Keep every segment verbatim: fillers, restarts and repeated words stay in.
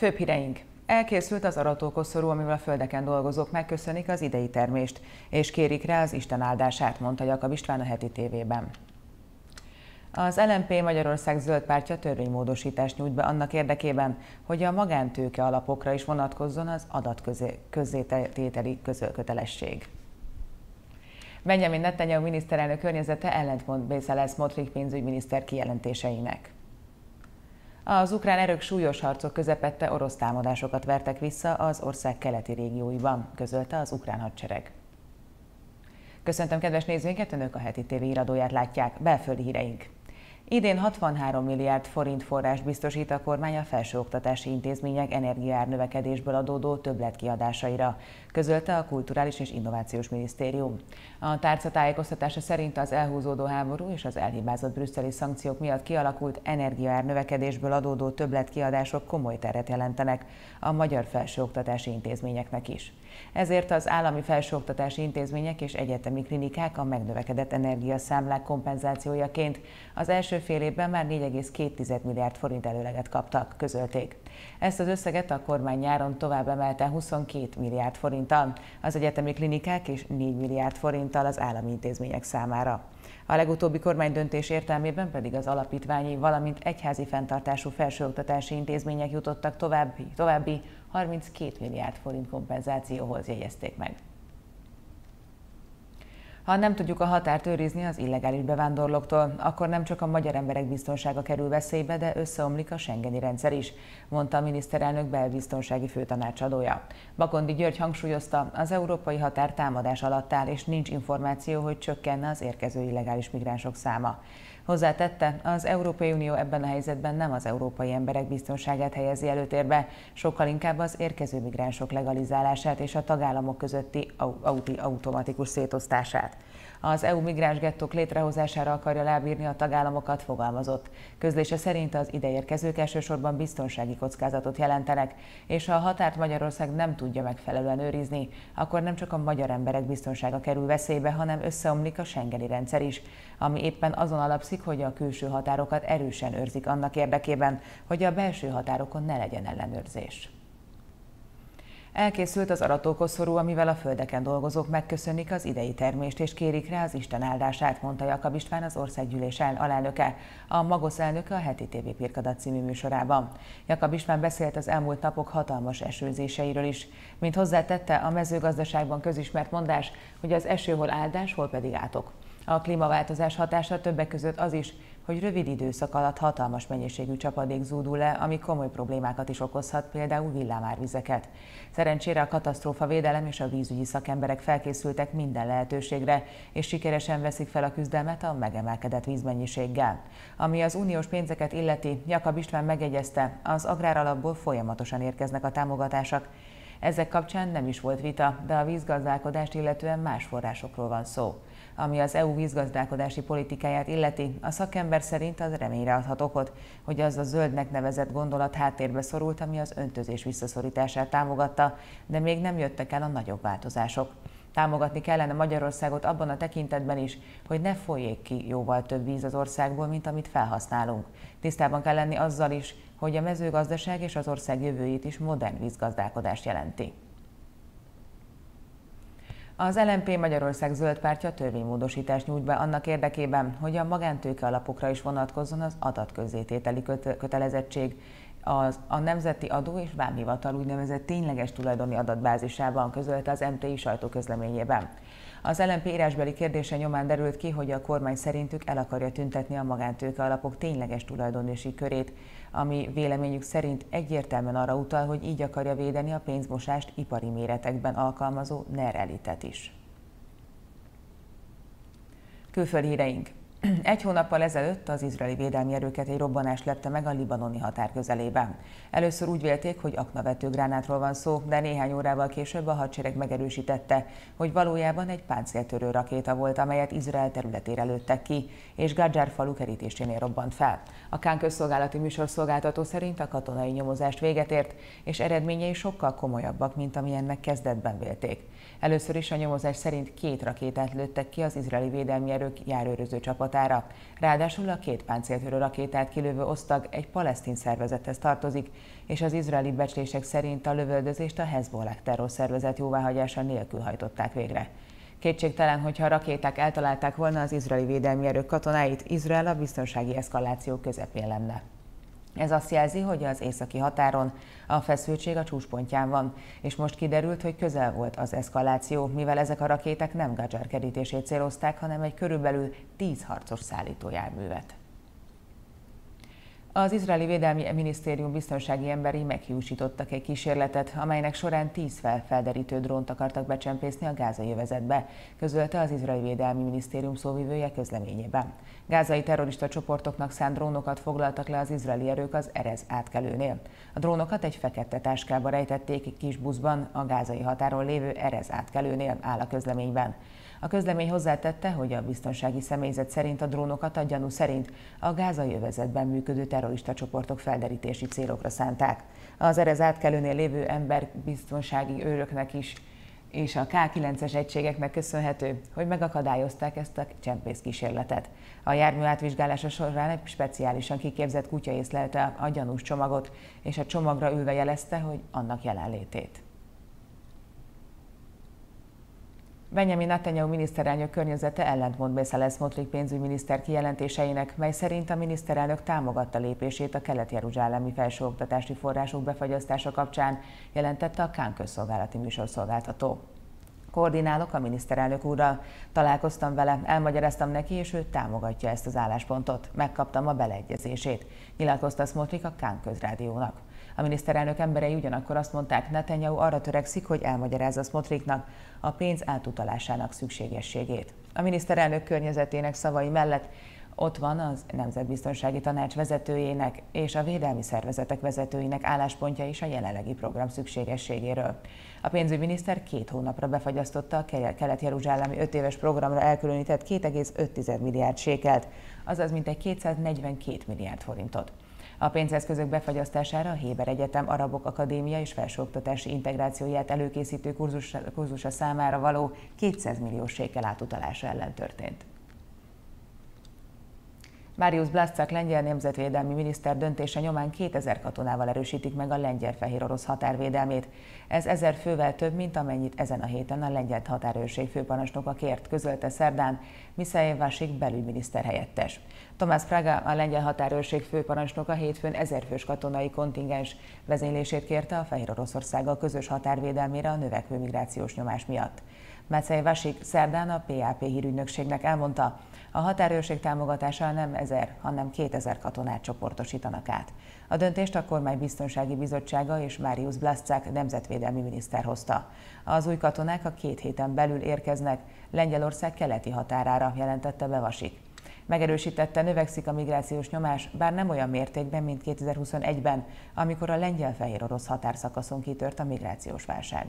Főbb híreink. Elkészült az aratókoszorú, amivel a földeken dolgozók megköszönik az idei termést, és kérik rá az Isten áldását, mondta Jakab István a Heti tévében. Az el em pé Magyarország Zöld Pártja törvénymódosítást nyújt be annak érdekében, hogy a magántőke alapokra is vonatkozzon az adatközzétételi kötelesség. Benjamin Netanyahu miniszterelnök környezete ellentmond Bezalel Smotrich pénzügyminiszter kijelentéseinek. Az ukrán erők súlyos harcok közepette orosz támadásokat vertek vissza az ország keleti régióiban, közölte az ukrán hadsereg. Köszöntöm kedves nézőinket, Önök a Heti té vé iradóját látják, belföldi híreink. Idén hatvanhárom milliárd forint forrást biztosít a kormány a felsőoktatási intézmények energiaárnövekedésből adódó többletkiadásaira, közölte a Kulturális és Innovációs Minisztérium. A tárca tájékoztatása szerint az elhúzódó háború és az elhibázott brüsszeli szankciók miatt kialakult energiaárnövekedésből adódó többletkiadások komoly teret jelentenek a magyar felsőoktatási intézményeknek is. Ezért az állami felsőoktatási intézmények és egyetemi klinikák a megnövekedett energiaszámlák kompenzációjaként az első fél évben már négy egész két milliárd forint előleget kaptak, közölték. Ezt az összeget a kormány nyáron tovább emelte huszonkét milliárd forinttal, az egyetemi klinikák és négy milliárd forinttal az állami intézmények számára. A legutóbbi kormánydöntés értelmében pedig az alapítványi, valamint egyházi fenntartású felsőoktatási intézmények jutottak további, további harminckét milliárd forint kompenzációhoz, jegyezték meg. Ha nem tudjuk a határt őrizni az illegális bevándorlóktól, akkor nem csak a magyar emberek biztonsága kerül veszélybe, de összeomlik a schengeni rendszer is, mondta a miniszterelnök belbiztonsági főtanácsadója. Bakondi György hangsúlyozta, az európai határ támadás alatt áll, és nincs információ, hogy csökkenne az érkező illegális migránsok száma. Hozzátette, az Európai Unió ebben a helyzetben nem az európai emberek biztonságát helyezi előtérbe, sokkal inkább az érkező migránsok legalizálását és a tagállamok közötti automatikus szétosztását. Az é u migránsgettók létrehozására akarja rábírni a tagállamokat, fogalmazott. Közlése szerint az ideérkezők elsősorban biztonsági kockázatot jelentenek, és ha a határt Magyarország nem tudja megfelelően őrizni, akkor nem csak a magyar emberek biztonsága kerül veszélybe, hanem összeomlik a schengeni rendszer is, ami éppen azon alapszik, hogy a külső határokat erősen őrzik annak érdekében, hogy a belső határokon ne legyen ellenőrzés. Elkészült az aratókoszorú, amivel a földeken dolgozók megköszönik az idei termést és kérik rá az Isten áldását, mondta Jakab István, az országgyűlés alelnöke, a Magosz elnöke a Heti té vé Pirkadat című műsorában. Jakab István beszélt az elmúlt napok hatalmas esőzéseiről is. Mint hozzátette, a mezőgazdaságban közismert mondás, hogy az eső hol áldás, hol pedig átok. A klímaváltozás hatása többek között az is, hogy rövid időszak alatt hatalmas mennyiségű csapadék zúdul le, ami komoly problémákat is okozhat, például villámárvizeket. Szerencsére a katasztrófavédelem és a vízügyi szakemberek felkészültek minden lehetőségre, és sikeresen veszik fel a küzdelmet a megemelkedett vízmennyiséggel. Ami az uniós pénzeket illeti, Jakab István megjegyezte, az agráralapból folyamatosan érkeznek a támogatások. Ezek kapcsán nem is volt vita, de a vízgazdálkodást illetően más forrásokról van szó. Ami az é u vízgazdálkodási politikáját illeti, a szakember szerint az reményre adhat okot, hogy az a zöldnek nevezett gondolat háttérbe szorult, ami az öntözés visszaszorítását támogatta, de még nem jöttek el a nagyobb változások. Támogatni kellene Magyarországot abban a tekintetben is, hogy ne folyjék ki jóval több víz az országból, mint amit felhasználunk. Tisztában kell lenni azzal is, hogy a mezőgazdaság és az ország jövőjét is modern vízgazdálkodást jelenti. Az el em pé Magyarország Zöld Pártja törvénymódosítást nyújt be annak érdekében, hogy a magántőke alapokra is vonatkozzon az adatközzétételi kötelezettség az a Nemzeti Adó és Vámhivatal úgynevezett tényleges tulajdoni adatbázisában, közölte az em té i sajtóközleményében. Az el em pé írásbeli kérdése nyomán derült ki, hogy a kormány szerintük el akarja tüntetni a magántőke alapok tényleges tulajdonosi körét, ami véleményük szerint egyértelműen arra utal, hogy így akarja védeni a pénzmosást ipari méretekben alkalmazó NER elitet is. Külföldi híreink. Egy hónappal ezelőtt az izraeli védelmi erőket egy robbanás lepte meg a libanoni határ közelében. Először úgy vélték, hogy aknavető gránátról van szó, de néhány órával később a hadsereg megerősítette, hogy valójában egy páncéltörő rakéta volt, amelyet Izrael területére lőttek ki, és Gadzsár falu kerítésénél robbant fel. A Kán közszolgálati műsorszolgáltató szerint a katonai nyomozást véget ért, és eredményei sokkal komolyabbak, mint amilyennek kezdetben vélték. Először is a nyomozás szerint két rakétát lőttek ki az izraeli védelmi erők járőröző csapatai határa. Ráadásul a két páncéltörő rakétát kilövő osztag egy palesztin szervezethez tartozik, és az izraeli becslések szerint a lövöldözést a Hezbollah terrorszervezet jóváhagyása nélkül hajtották végre. Kétségtelen, hogyha a rakéták eltalálták volna az izraeli védelmi erők katonáit, Izrael a biztonsági eszkaláció közepén lenne. Ez azt jelzi, hogy az északi határon a feszültség a csúcspontján van, és most kiderült, hogy közel volt az eszkaláció, mivel ezek a rakéták nem Gadzsar kerítését célozták, hanem egy körülbelül tíz harcos szállítójárművet. Az izraeli védelmi minisztérium biztonsági emberi meghiúsítottak egy kísérletet, amelynek során tíz felderítő drónt akartak becsempészni a gázai övezetbe, közölte az izraeli védelmi minisztérium szóvivője közleményében. Gázai terrorista csoportoknak szánt drónokat foglaltak le az izraeli erők az Erez átkelőnél. A drónokat egy fekete táskába rejtették egy kis buszban a gázai határon lévő Erez átkelőnél, áll a közleményben. A közlemény hozzátette, hogy a biztonsági személyzet szerint a drónokat a gyanú szerint a gázai övezetben működő terrorista csoportok felderítési célokra szánták. Az Erez átkelőnél lévő emberbiztonsági őröknek is és a ká kilences egységeknek köszönhető, hogy megakadályozták ezt a csempészkísérletet. A jármű átvizsgálása során egy speciálisan kiképzett kutya észlelte a gyanús csomagot, és a csomagra ülve jelezte, hogy annak jelenlétét. Benjamin Netanyahu miniszterelnök környezete ellentmond Bezalel Smotrich pénzügyminiszter kijelentéseinek, mely szerint a miniszterelnök támogatta lépését a kelet-jeruzsálemi felsőoktatási források befagyasztása kapcsán, jelentette a Kán közszolgálati műsorszolgáltató. Koordinálok a miniszterelnök úrral, találkoztam vele, elmagyaráztam neki, és ő támogatja ezt az álláspontot. Megkaptam a beleegyezését, nyilatkozta Smotrich a Kán közrádiónak. A miniszterelnök emberei ugyanakkor azt mondták, Netanyahu arra törekszik, hogy elmagyarázza Smotrichnak a pénz átutalásának szükségességét. A miniszterelnök környezetének szavai mellett ott van az Nemzetbiztonsági Tanács vezetőjének és a védelmi szervezetek vezetőinek álláspontja is a jelenlegi program szükségességéről. A pénzügyminiszter két hónapra befagyasztotta a kelet-jeruzsálemi öt éves programra elkülönített két egész öt milliárd sékelt, azaz mintegy kétszáznegyvenkét milliárd forintot. A pénzeszközök befagyasztására a Héber Egyetem Arabok Akadémia és Felsőoktatási Integrációját előkészítő kurzus, kurzusa számára való kétszáz millió sékel átutalása ellen történt. Mariusz Blaszczak lengyel nemzetvédelmi miniszter döntése nyomán kétezer katonával erősítik meg a lengyel-fehérorosz határvédelmét. Ez ezer fővel több, mint amennyit ezen a héten a lengyel határőrség főparancsnoka kért, közölte szerdán Miszály Vasik belügyminiszter helyettes. Tomás Praga, a lengyel határőrség főparancsnoka hétfőn ezerfős katonai kontingens vezénylését kérte a Fehéroroszországgal közös határvédelmére a növekvő migrációs nyomás miatt. Miszály Vasik szerdán a pé á pé hírügynökségnek elmondta, a határőrség támogatással nem ezer, hanem kétezer katonát csoportosítanak át. A döntést a kormány biztonsági bizottsága és Mariusz Blaszczak nemzetvédelmi miniszter hozta. Az új katonák a két héten belül érkeznek Lengyelország keleti határára, jelentette be Vasik. Megerősítette, növekszik a migrációs nyomás, bár nem olyan mértékben, mint kétezer-huszonegyben, amikor a lengyel-fehérorosz határszakaszon kitört a migrációs válság.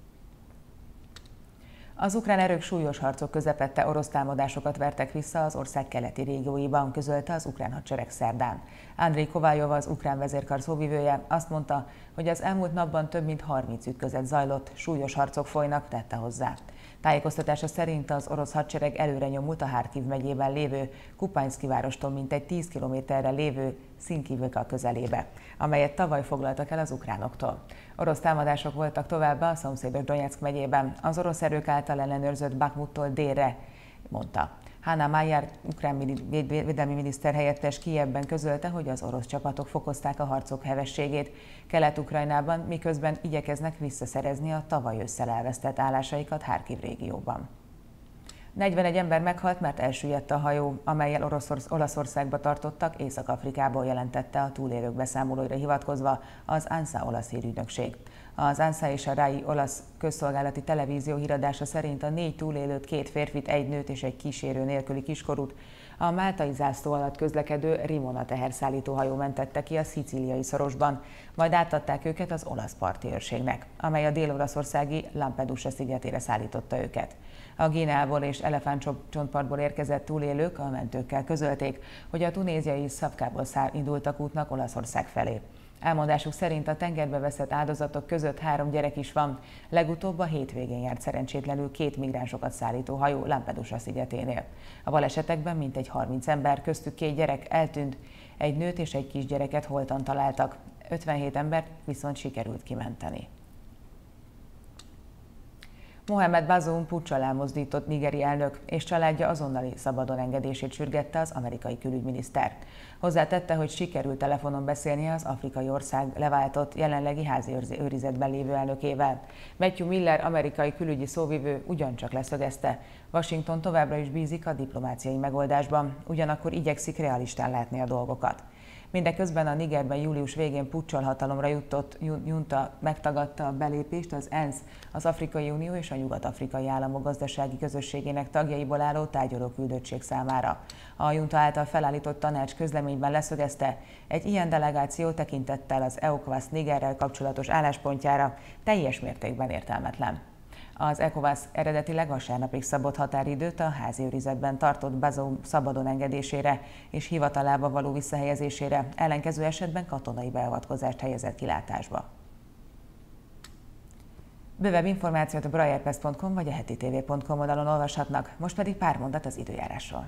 Az ukrán erők súlyos harcok közepette orosz támadásokat vertek vissza az ország keleti régióiban, közölte az ukrán hadsereg szerdán. Andrei Kovaljov, az ukrán vezérkar szóvivője azt mondta, hogy az elmúlt napban több mint harminc ütközet zajlott, súlyos harcok folynak, tette hozzá. Tájékoztatása szerint az orosz hadsereg előre nyomult a Harkiv megyében lévő Kupánszki várostól mintegy tíz kilométerre lévő Szinkivka közelébe, amelyet tavaly foglaltak el az ukránoktól. Orosz támadások voltak továbbá a szomszédos Donyeck megyében, az orosz erők által ellenőrzött Bakhmuttól délre, mondta. Hanna Mayer, ukrán védelmi miniszter helyettes Kijevben közölte, hogy az orosz csapatok fokozták a harcok hevességét Kelet-Ukrajnában, miközben igyekeznek visszaszerezni a tavaly ősszel elvesztett állásaikat Harkiv régióban. negyvenegy ember meghalt, mert elsüllyedt a hajó, amellyel Oroszorsz, Olaszországba tartottak, Észak-Afrikából, jelentette a túlélők beszámolóira hivatkozva az ANSA olasz hírügynökség. Az ANSA és a RAI olasz közszolgálati televízió híradása szerint a négy túlélőt, két férfit, egy nőt és egy kísérő nélküli kiskorút a máltai zászló alatt közlekedő Rimona teherszállító hajó mentette ki a szicíliai szorosban, majd átadták őket az olasz parti őrségnek, amely a dél-olaszországi Lampedusa szigetére szállította őket. A Guineából és Elefántcsontpartból érkezett túlélők a mentőkkel közölték, hogy a tunéziai Szabkából indultak útnak Olaszország felé. Elmondásuk szerint a tengerbe veszett áldozatok között három gyerek is van. Legutóbb a hétvégén járt szerencsétlenül két migránsokat szállító hajó Lampedusa szigeténél. A balesetekben mintegy harminc ember, köztük két gyerek eltűnt, egy nőt és egy kisgyereket holtan találtak. ötvenhét embert viszont sikerült kimenteni. Mohamed Bazoum puccsal elmozdított nigeri elnök és családja azonnali szabadon engedését sürgette az amerikai külügyminiszter. Hozzátette, hogy sikerült telefonon beszélnie az afrikai ország leváltott, jelenlegi házi őrizetben lévő elnökével. Matthew Miller amerikai külügyi szóvivő ugyancsak leszögezte, Washington továbbra is bízik a diplomáciai megoldásban, ugyanakkor igyekszik realistán látni a dolgokat. Mindeközben a Nigerben július végén puccsal hatalomra jutott junta megtagadta a belépést az ENSZ, az Afrikai Unió és a Nyugat-Afrikai Államok gazdasági közösségének tagjaiból álló tárgyalóküldöttség számára. A junta által felállított tanács közleményben leszögezte, egy ilyen delegáció tekintettel az ECOWAS Nigerrel kapcsolatos álláspontjára teljes mértékben értelmetlen. Az ECOWAS eredetileg vasárnapig szabott határidőt a házi őrizetben tartott Bazoum szabadon engedésére és hivatalába való visszahelyezésére, ellenkező esetben katonai beavatkozást helyezett kilátásba. Bővebb információt a braillepress pont com vagy a hetitv pont com oldalon olvashatnak, most pedig pár mondat az időjárásról.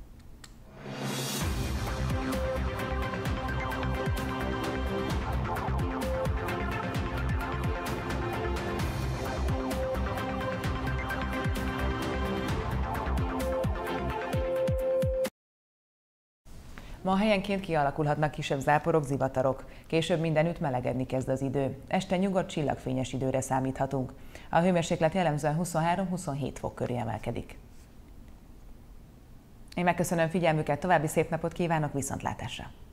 Ma helyenként kialakulhatnak kisebb záporok, zivatarok. Később mindenütt melegedni kezd az idő. Este nyugodt, csillagfényes időre számíthatunk. A hőmérséklet jellemzően huszonhárom-huszonhét fok köré emelkedik. Én megköszönöm figyelmüket, további szép napot kívánok, viszontlátásra!